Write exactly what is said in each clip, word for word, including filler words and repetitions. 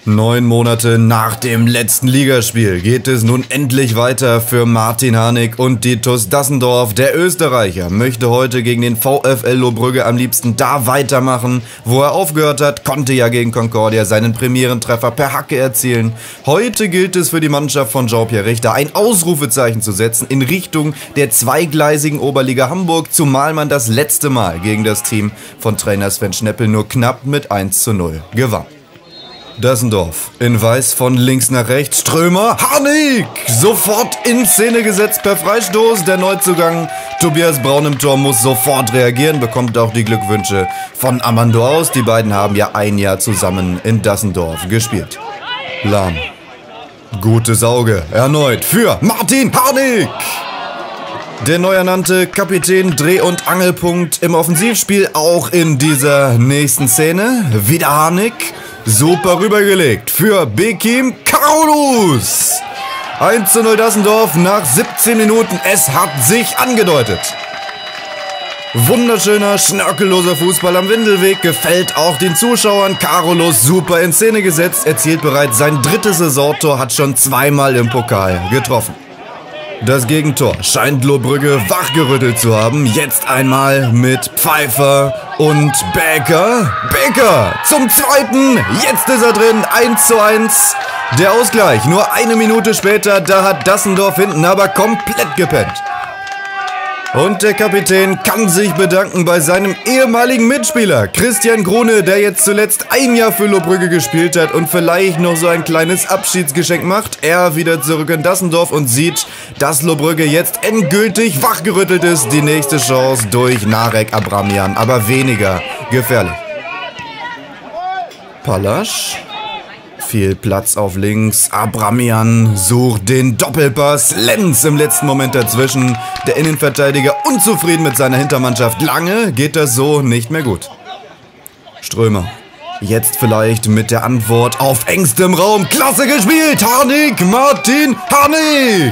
Neun Monate nach dem letzten Ligaspiel geht es nun endlich weiter für Martin Harnik und die T U S Dassendorf. Der Österreicher möchte heute gegen den VfL Lohbrügge am liebsten da weitermachen, wo er aufgehört hat, konnte ja gegen Concordia seinen Premierentreffer per Hacke erzielen. Heute gilt es für die Mannschaft von Jean-Pierre Richter ein Ausrufezeichen zu setzen in Richtung der zweigleisigen Oberliga Hamburg, zumal man das letzte Mal gegen das Team von Trainer Sven Schneppel nur knapp mit eins zu null gewann. Dassendorf in Weiß von links nach rechts. Strömer, Harnik! Sofort in Szene gesetzt per Freistoß. Der Neuzugang Tobias Braun im Tor muss sofort reagieren, bekommt auch die Glückwünsche von Amando aus. Die beiden haben ja ein Jahr zusammen in Dassendorf gespielt. Lahm. Gutes Auge. Erneut für Martin Harnik! Der neu ernannte Kapitän, Dreh- und Angelpunkt im Offensivspiel, auch in dieser nächsten Szene. Wieder Harnik. Super rübergelegt für Bekim Karolus. eins zu null Dassendorf nach siebzehn Minuten. Es hat sich angedeutet. Wunderschöner, schnörkelloser Fußball am Windelweg. Gefällt auch den Zuschauern. Karolus super in Szene gesetzt. Erzielt bereits sein drittes Saisontor. Hat schon zweimal im Pokal getroffen. Das Gegentor scheint Lohbrügge wachgerüttelt zu haben. Jetzt einmal mit Pfeiffer und Becker. Becker zum zweiten. Jetzt ist er drin. eins zu eins. Der Ausgleich nur eine Minute später. Da hat Dassendorf hinten aber komplett gepennt. Und der Kapitän kann sich bedanken bei seinem ehemaligen Mitspieler Christian Grune, der jetzt zuletzt ein Jahr für Lohbrügge gespielt hat und vielleicht noch so ein kleines Abschiedsgeschenk macht. Er wieder zurück in Dassendorf und sieht, dass Lohbrügge jetzt endgültig wachgerüttelt ist. Die nächste Chance durch Narek Abramian, aber weniger gefährlich. Palasch. Viel Platz auf links. Abramian sucht den Doppelpass. Lenz im letzten Moment dazwischen. Der Innenverteidiger unzufrieden mit seiner Hintermannschaft. Lange geht das so nicht mehr gut. Strömer. Jetzt vielleicht mit der Antwort auf engstem Raum. Klasse gespielt. Harnik. Martin Harnik.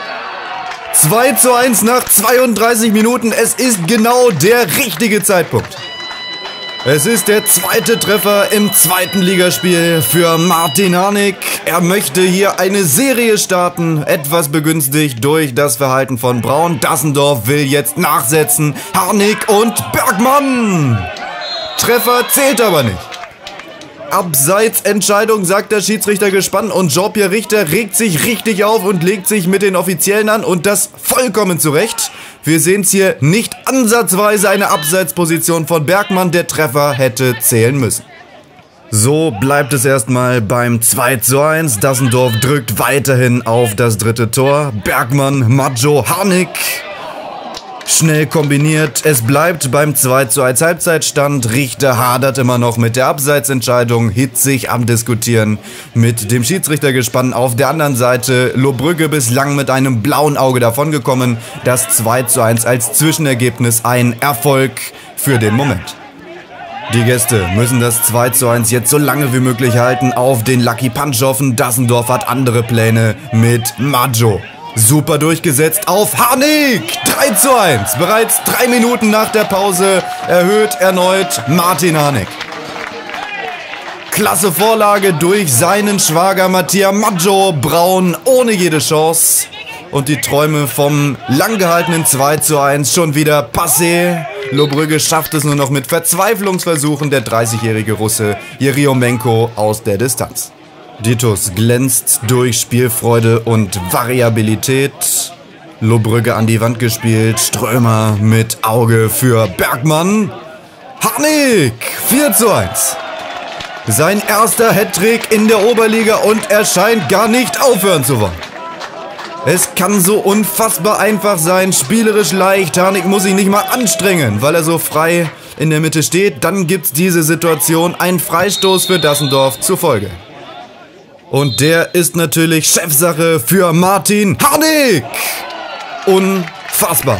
zwei zu eins nach zweiunddreißig Minuten. Es ist genau der richtige Zeitpunkt. Es ist der zweite Treffer im zweiten Ligaspiel für Martin Harnik. Er möchte hier eine Serie starten, etwas begünstigt durch das Verhalten von Braun. Dassendorf will jetzt nachsetzen. Harnik und Bergmann. Treffer zählt aber nicht. Abseitsentscheidung, sagt der Schiedsrichter gespannt, und Jean-Pierre Richter regt sich richtig auf und legt sich mit den Offiziellen an, und das vollkommen zurecht. Wir sehen es hier nicht ansatzweise eine Abseitsposition von Bergmann. Der Treffer hätte zählen müssen. So bleibt es erstmal beim zwei zu eins. Dassendorf drückt weiterhin auf das dritte Tor. Bergmann, Maggio, Harnik. Schnell kombiniert. Es bleibt beim zwei zu eins Halbzeitstand. Richter hadert immer noch mit der Abseitsentscheidung, hitzig am Diskutieren mit dem Schiedsrichtergespann. Auf der anderen Seite Lohbrügge bislang mit einem blauen Auge davongekommen. Das zwei zu eins als Zwischenergebnis ein Erfolg für den Moment. Die Gäste müssen das zwei zu eins jetzt so lange wie möglich halten, auf den Lucky Punch hoffen. Dassendorf hat andere Pläne mit Maggio. Super durchgesetzt auf Harnik. drei zu eins. Bereits drei Minuten nach der Pause erhöht erneut Martin Harnik. Klasse Vorlage durch seinen Schwager Mattia Maggio. Braun ohne jede Chance. Und die Träume vom lang gehaltenen zwei zu eins schon wieder passé. Lohbrügge schafft es nur noch mit Verzweiflungsversuchen. Der dreißigjährige Russe Jeriomenko aus der Distanz. Die T U S glänzt durch Spielfreude und Variabilität. Lohbrügge an die Wand gespielt. Strömer mit Auge für Bergmann. Harnik. vier zu eins. Sein erster Hattrick in der Oberliga, und er scheint gar nicht aufhören zu wollen. Es kann so unfassbar einfach sein, spielerisch leicht. Harnik muss sich nicht mal anstrengen, weil er so frei in der Mitte steht. Dann gibt's diese Situation, ein Freistoß für Dassendorf zur Folge. Und der ist natürlich Chefsache für Martin Harnik. Unfassbar.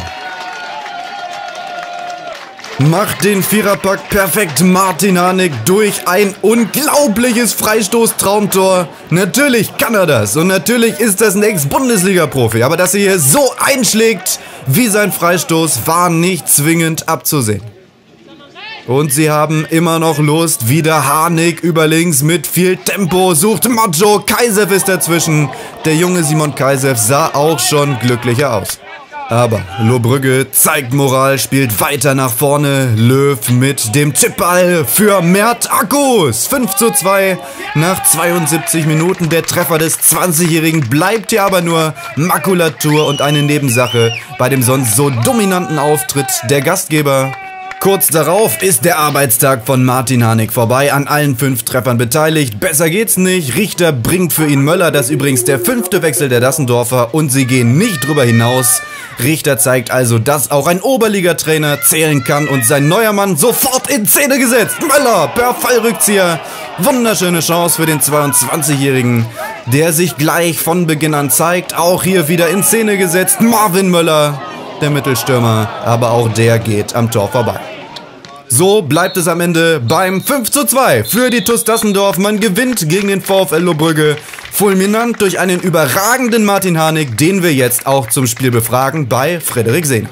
Macht den Viererpack perfekt Martin Harnik durch ein unglaubliches Freistoß-Traumtor. Natürlich kann er das, und natürlich ist das ein Ex-Bundesliga-Profi. Aber dass er hier so einschlägt wie sein Freistoß, war nicht zwingend abzusehen. Und sie haben immer noch Lust. Wieder Harnik über links mit viel Tempo. Sucht Macho. Kaisew ist dazwischen. Der junge Simon Kaisew sah auch schon glücklicher aus. Aber Lohbrügge zeigt Moral, spielt weiter nach vorne. Löw mit dem Chipball für Mert Akkus. fünf zu zwei nach zweiundsiebzig Minuten. Der Treffer des zwanzigjährigen bleibt hier aber nur Makulatur und eine Nebensache bei dem sonst so dominanten Auftritt der Gastgeber. Kurz darauf ist der Arbeitstag von Martin Harnik vorbei, an allen fünf Treffern beteiligt. Besser geht's nicht. Richter bringt für ihn Möller, das ist übrigens der fünfte Wechsel der Dassendorfer, und sie gehen nicht drüber hinaus. Richter zeigt also, dass auch ein Oberligatrainer zählen kann und sein neuer Mann sofort in Szene gesetzt. Möller per Fallrückzieher. Wunderschöne Chance für den zweiundzwanzigjährigen, der sich gleich von Beginn an zeigt. Auch hier wieder in Szene gesetzt. Marvin Möller, der Mittelstürmer, aber auch der geht am Tor vorbei. So bleibt es am Ende beim fünf zu zwei für die T U S Dassendorf. Man gewinnt gegen den VfL Lohbrügge. Fulminant durch einen überragenden Martin Harnik, den wir jetzt auch zum Spiel befragen bei Frederik Sehner.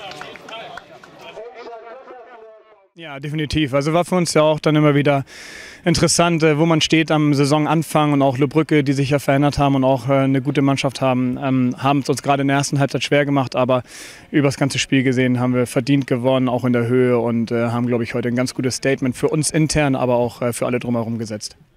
Ja, definitiv. Also war für uns ja auch dann immer wieder interessant, wo man steht am Saisonanfang, und auch Lohbrügge, die sich ja verändert haben und auch eine gute Mannschaft haben, ähm, haben es uns gerade in der ersten Halbzeit schwer gemacht, aber über das ganze Spiel gesehen haben wir verdient gewonnen, auch in der Höhe, und äh, haben, glaube ich, heute ein ganz gutes Statement für uns intern, aber auch äh, für alle drumherum gesetzt.